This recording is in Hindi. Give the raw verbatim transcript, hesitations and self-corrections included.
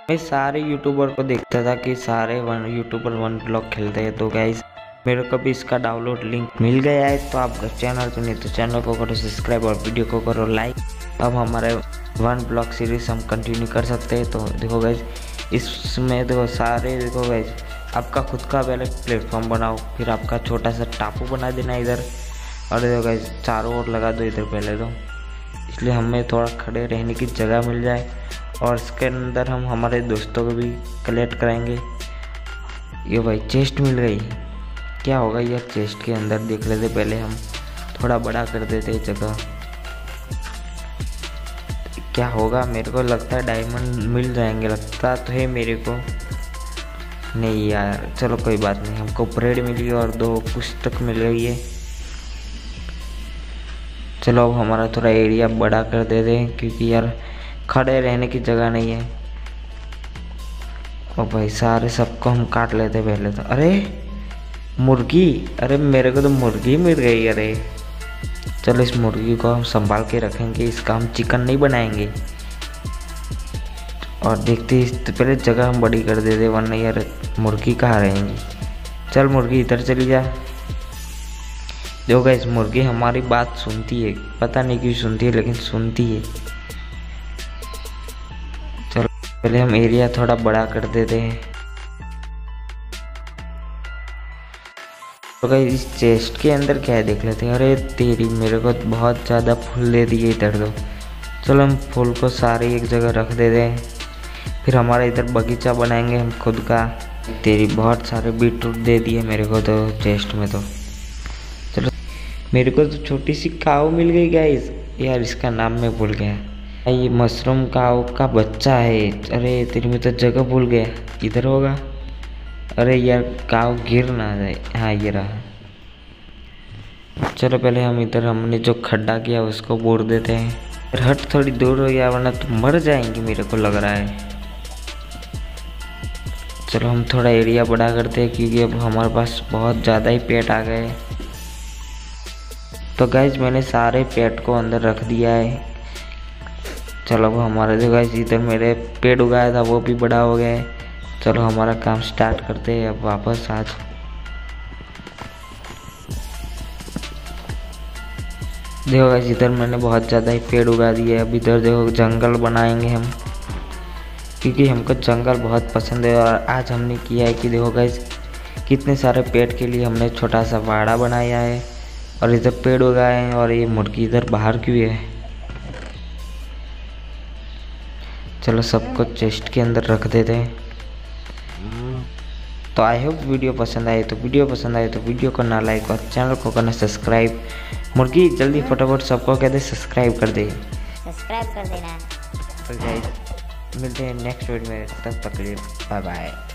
मैं सारे यूट्यूबर को देखता था कि सारे वन यूट्यूबर वन ब्लॉक खेलते हैं। तो गाइस मेरे को भी इसका डाउनलोड लिंक मिल गया है। तो आप चैनल पे नहीं तो चैनल को करो सब्सक्राइब और वीडियो को करो लाइक। अब हमारे वन ब्लॉक सीरीज हम कंटिन्यू कर सकते हैं। तो देखो गाइस इसमें देखो सारे देखो गाइस आपका खुद का पहले प्लेटफॉर्म बनाओ, फिर आपका छोटा सा टापू बना देना इधर, और देखो गाइस चारों ओर लगा दो इधर पहले तो, इसलिए हमें थोड़ा खड़े रहने की जगह मिल जाए। और इसके अंदर हम हमारे दोस्तों को भी कलेक्ट करेंगे। ये भाई चेस्ट मिल गई, क्या होगा यार चेस्ट के अंदर, देख लेते पहले हम थोड़ा बड़ा कर देते जगह, क्या होगा। मेरे को लगता है डायमंड मिल जाएंगे, लगता तो है मेरे को, नहीं यार चलो कोई बात नहीं। हमको ब्रेड मिली और दो पुस्तक मिल गई है। चलो अब हमारा थोड़ा एरिया बड़ा कर देते हैं क्योंकि यार खड़े रहने की जगह नहीं है। और भाई सारे सबको हम काट लेते पहले तो। अरे मुर्गी, अरे मेरे को तो मुर्गी मिल गई। अरे चलो इस मुर्गी को हम संभाल के रखेंगे, इसका हम चिकन नहीं बनाएंगे। और देखते तो पहले जगह हम बड़ी कर देते, वरना यार मुर्गी कहाँ रहेंगी। चल मुर्गी इधर चली जा। देखो गाइस मुर्गी हमारी बात सुनती है, पता नहीं क्यों सुनती है लेकिन सुनती है। चलो पहले हम एरिया थोड़ा बड़ा कर देते हैं। तो गाइस इस चेस्ट के अंदर क्या है देख लेते हैं। अरे तेरी मेरे को बहुत ज़्यादा फूल दे दिए इधर तो। चलो हम फूल को सारे एक जगह रख देते हैं, फिर हमारा इधर बगीचा बनाएंगे हम खुद का। तेरी बहुत सारे बीटरूट दे दिए मेरे को तो चेस्ट में। तो चलो मेरे को तो छोटी सी काऊ मिल गई गाइस, यार इसका नाम मैं भूल गया। ये मशरूम काऊ का बच्चा है। अरे तेरी में तो जगह भूल गया, इधर होगा। अरे यार काऊ गिर ना जाए। हाँ ये रहा। चलो पहले हम इधर हमने जो खड्डा किया उसको बोर देते हैं। हट थोड़ी दूर हो गया वरना तो मर जाएंगी मेरे को लग रहा है। चलो हम थोड़ा एरिया बड़ा करते हैं क्योंकि अब हमारे पास बहुत ज़्यादा ही पेट आ गए। तो गाइज मैंने सारे पेट को अंदर रख दिया है। चलो अब हमारा जो गाइज इधर मेरे पेड़ उगाया था वो भी बड़ा हो गया है। चलो हमारा काम स्टार्ट करते हैं अब वापस आज। देखो गाइज इधर मैंने बहुत ज़्यादा ही पेड़ उगा दिए। अब इधर देखो जंगल बनाएंगे हम, क्योंकि हमको जंगल बहुत पसंद है। और आज हमने किया है कि देखो गाइज कितने सारे पेड़ के लिए हमने छोटा सा वाड़ा बनाया है और इधर पेड़ उगाए हैं। और ये मुर्गी इधर बाहर क्यों है। चलो सबको चेस्ट के अंदर रख देते हैं। तो आई होप वीडियो पसंद आए तो वीडियो पसंद आए तो वीडियो को ना लाइक और चैनल को करना सब्सक्राइब। मुर्गी जल्दी फटाफट सबको कहते सब्सक्राइब कर दे, सब्सक्राइब कर देना। तो गाइस मिलते हैं नेक्स्ट वीडियो में, तब तक के लिए बाय बाय।